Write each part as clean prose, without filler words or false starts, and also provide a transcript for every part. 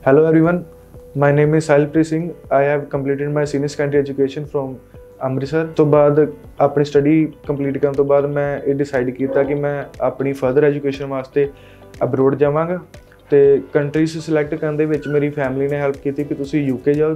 Hello everyone, my name is Sahilpreet Singh. I have completed my senior secondary education from Amritsar। तो बाद अपनी study complete करने तो बाद मैं ये डिसाइड किया कि मैं अपनी फर्दर एजुकेशन वास्ते अब्रोड जावांगा। तो कंट्रीज सिलेक्ट करने दे विच मेरी फैमिली ने हेल्प की कि तुसी यूके जाओ,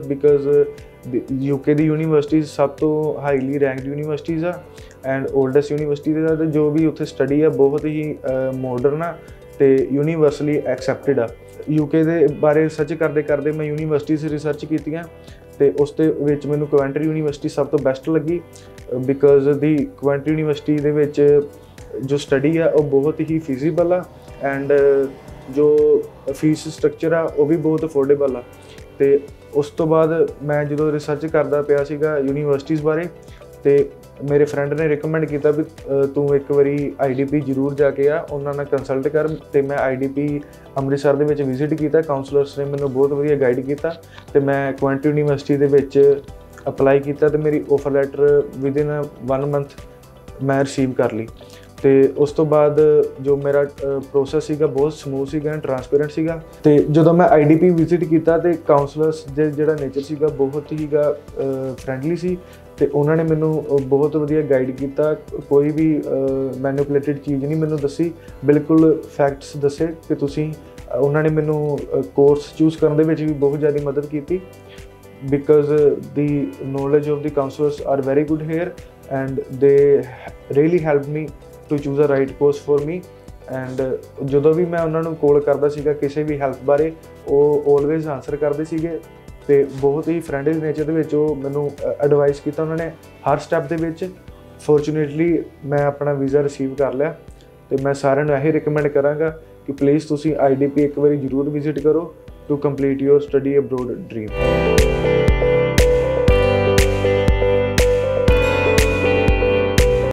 बिकॉज यूके दी यूनीवर्सिटीज़ सब तो हाईली रैंकड यूनीवर्सिटीज़ आ एंड ओल्डेस्ट यूनीवर्सिटीज़ आ। तो जो भी उत्थे स्टडी है बहुत ही मॉडर्न आ ते यूनीवर्सली एक्सैप्टेड आ। यूके दे बारे रिसर्च करते करते मैं यूनीवर्सिटीज़ रिसर्च कीतियां ते उस दे विच मैनूं क्वेंट्री यूनीवर्सिटी सब तो बेस्ट लगी, बिकॉज दी क्वेंट्री यूनीवर्सिटी दे विच जो स्टडी है वो बहुत ही फिजिबल आ एंड जो फीस स्ट्रक्चर आ वो भी बहुत अफोर्डेबल आ। ते उस तो बाद मैं जो रिसर्च करता पिया सीगा यूनीवर्सिटीज़ बारे, ते मेरे फ्रेंड ने रिकमेंड किया भी तू एक बारी IDP जरूर जाके आ, उन्होंने कंसल्ट कर। तो मैं IDP अमृतसर दे विच विजिट किया, काउंसलर्स ने मैंने बहुत वधिया गाइड किया। तो मैं क्वेंट्री यूनीवर्सिटी दे विच अपलाई किया, तो मेरी ऑफर लैटर विदिन 1 मंथ मैं रिसीव कर ली। तो उस तो बाद जो मेरा प्रोसैस सीगा बहुत समूथ सीगा, ट्रांसपेरेंट सीगा। तो जो मैं IDP विजिट किया तो काउंसलर्स दे जिहड़ा नेचर सीगा बहुत ही फ्रेंडली सी, तो उन्होंने मैनू बहुत वधिया गाइड किया। कोई भी मैनिपुलेटेड चीज़ नहीं मैनू दसी, बिल्कुल फैक्ट्स दसे कि तुसी। उन्होंने मैनू कोर्स चूज करने विच भी बहुत ज़्यादा मदद की, because the knowledge of the counsellors are very good here and they really help me to choose a right course for me. And जो भी मैं उन्होंने कॉल करता सीगा किसी भी हेल्प बारे, वो ऑलवेज आंसर करते सीगे ते बहुत ही फ्रेंडली नेचर दे विच मैनू एडवाइस किया उन्होंने हर स्टैप दे विच। फॉर्चुनेटली मैं अपना वीज़ा रिसीव कर लिया। तो मैं सारिਆਂ ਨੂੰ यही रिकमेंड करांगा कि प्लीज़ तुसी IDP एक बार जरूर विजिट करो to complete your study abroad dream.